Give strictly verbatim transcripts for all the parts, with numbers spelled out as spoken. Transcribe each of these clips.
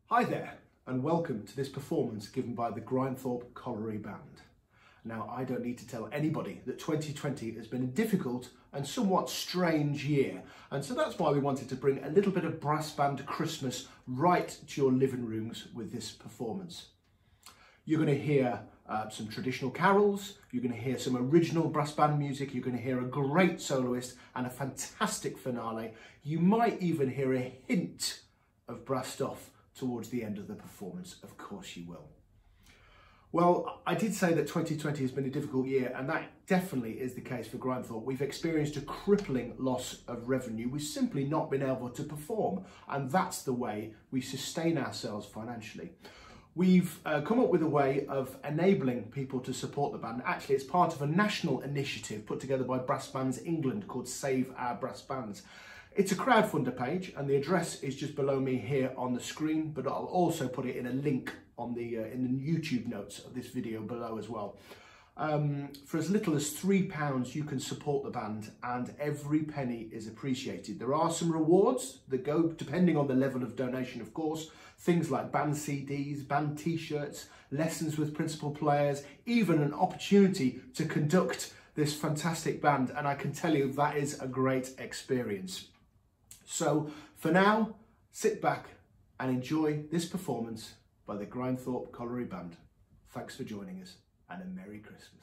Hi there, and welcome to this performance given by the Grimethorpe Colliery Band. Now, I don't need to tell anybody that twenty twenty has been a difficult and somewhat strange year, and so that's why we wanted to bring a little bit of brass band Christmas right to your living rooms with this performance. You're going to hear uh, some traditional carols, you're going to hear some original brass band music, you're going to hear a great soloist and a fantastic finale. You might even hear a hint of brass stuff towards the end of the performance. Of course you will. Well, I did say that twenty twenty has been a difficult year, and that definitely is the case for Grimethorpe. We've experienced a crippling loss of revenue. We've simply not been able to perform, and that's the way we sustain ourselves financially. We've uh, come up with a way of enabling people to support the band. Actually, it's part of a national initiative put together by Brass Bands England called Save Our Brass Bands. It's a crowdfunder page, and the address is just below me here on the screen, but I'll also put it in a link on the uh, in the YouTube notes of this video below as well. Um, for as little as three pounds, you can support the band, and every penny is appreciated. There are some rewards that go depending on the level of donation, of course. Things like band C Ds, band T-shirts, lessons with principal players, even an opportunity to conduct this fantastic band, and I can tell you that is a great experience. So for now, sit back and enjoy this performance by the Grimethorpe Colliery Band. Thanks for joining us, and a Merry Christmas.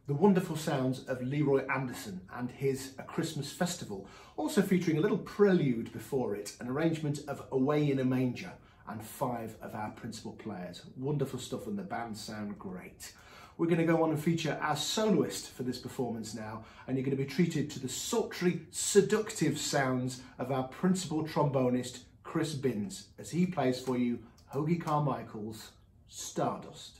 the wonderful sounds of Leroy Anderson and his A Christmas Festival, also featuring a little prelude before it, an arrangement of Away in a Manger, and five of our principal players. Wonderful stuff, and the band sound great. We're going to go on and feature our soloist for this performance now, and you're going to be treated to the sultry, seductive sounds of our principal trombonist, Chris Binns, as he plays for you Hoagy Carmichael's Stardust.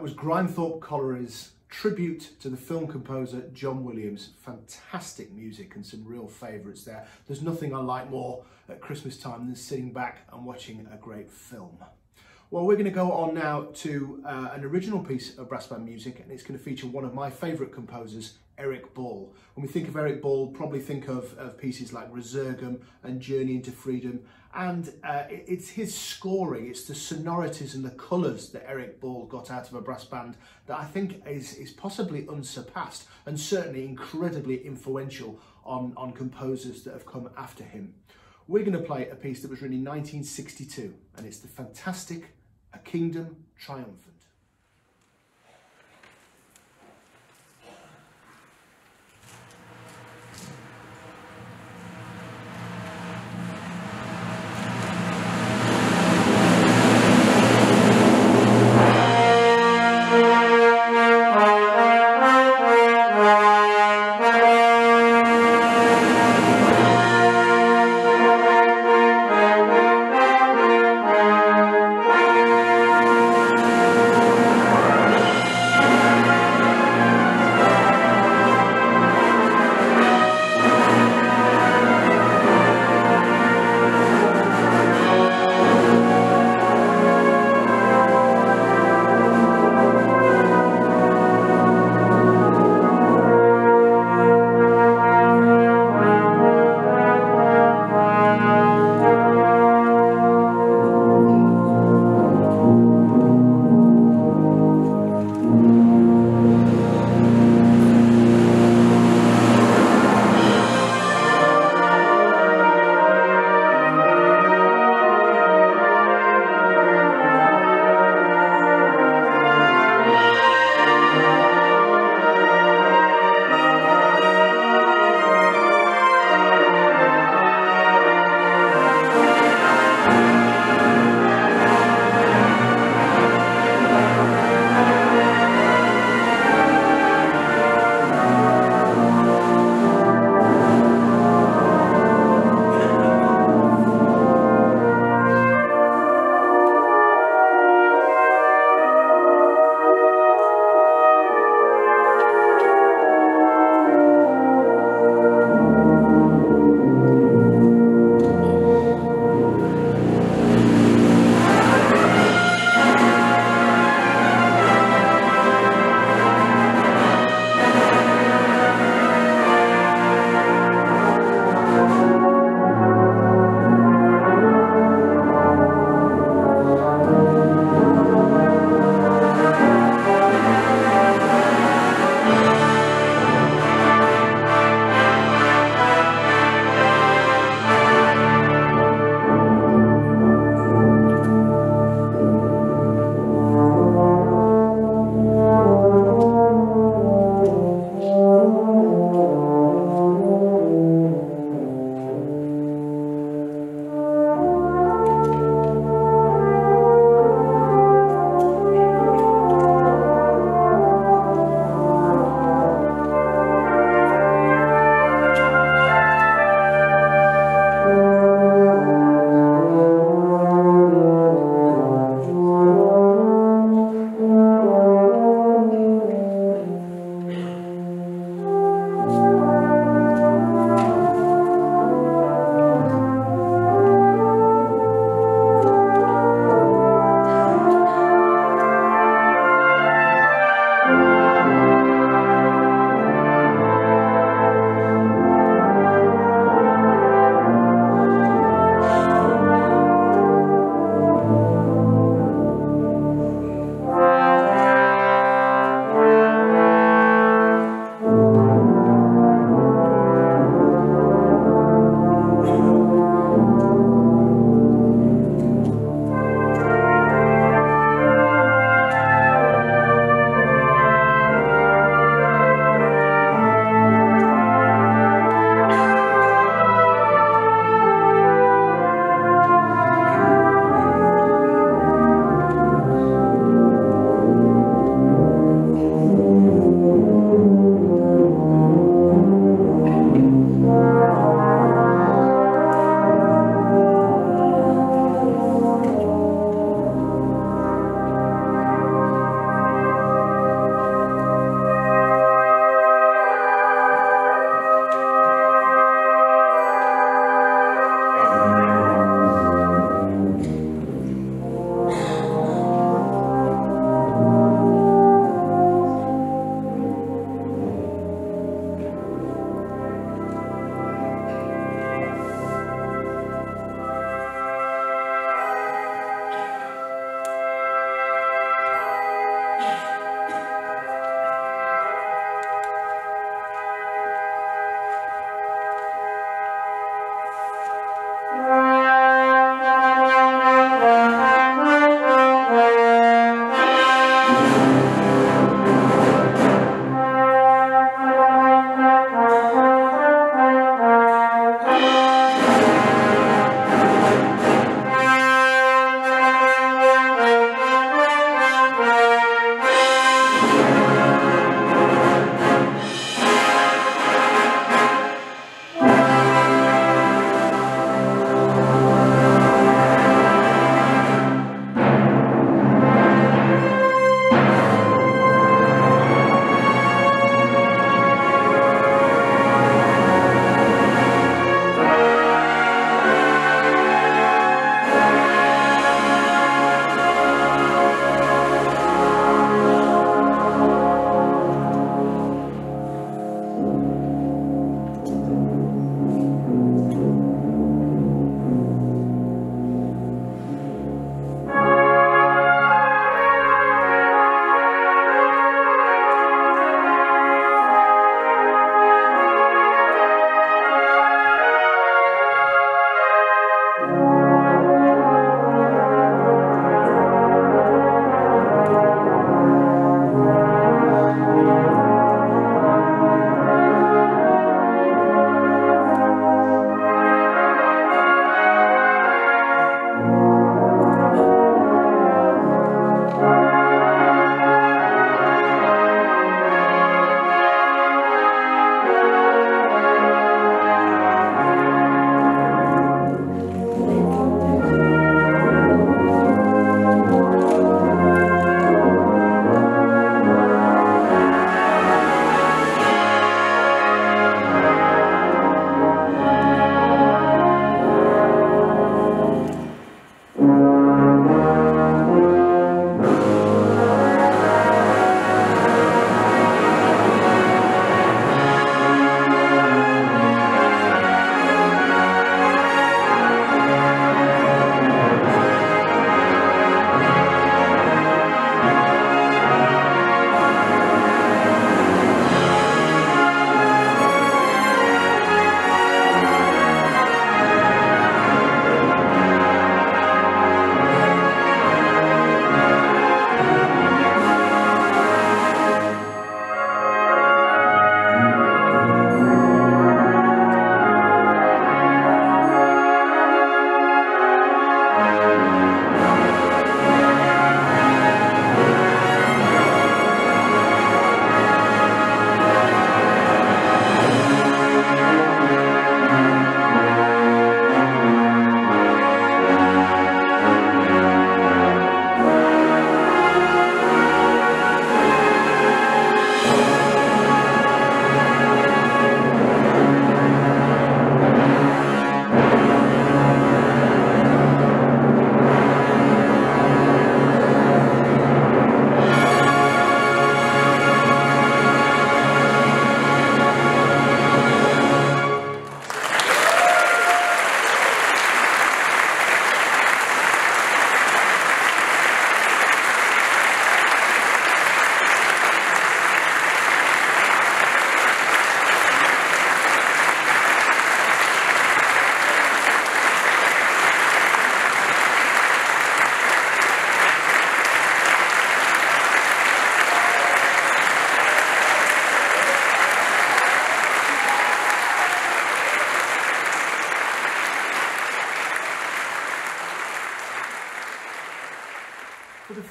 was Grimethorpe Colliery's tribute to the film composer John Williams. Fantastic music and some real favourites there. There's nothing I like more at Christmas time than sitting back and watching a great film. Well, we're going to go on now to uh, an original piece of brass band music, and it's going to feature one of my favourite composers, Eric Ball. When we think of Eric Ball, probably think of, of pieces like Resurgam and Journey into Freedom, and uh, it, it's his scoring, it's the sonorities and the colours that Eric Ball got out of a brass band that I think is, is possibly unsurpassed and certainly incredibly influential on, on composers that have come after him. We're going to play a piece that was written in nineteen sixty-two, and it's the fantastic A Kingdom Triumphant. Thank you.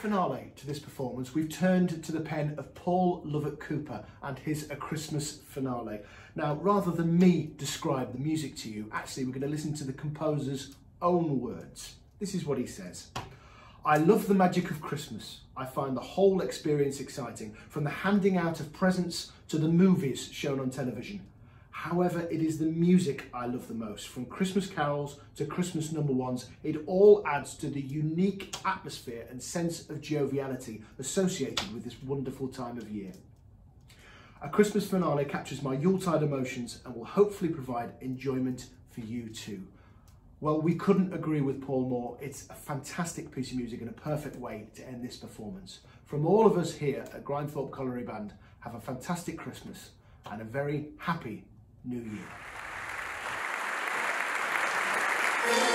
finale to this performance, we've turned to the pen of Paul Lovett Cooper and his A Christmas Finale. Now, rather than me describe the music to you, actually we're going to listen to the composer's own words. This is what he says. I love the magic of Christmas. I find the whole experience exciting, from the handing out of presents to the movies shown on television. However, it is the music I love the most. From Christmas carols to Christmas number ones, it all adds to the unique atmosphere and sense of joviality associated with this wonderful time of year. A Christmas Finale captures my Yuletide emotions and will hopefully provide enjoyment for you too. Well, we couldn't agree with Paul more. It's a fantastic piece of music and a perfect way to end this performance. From all of us here at Grimethorpe Colliery Band, have a fantastic Christmas and a very happy New Year.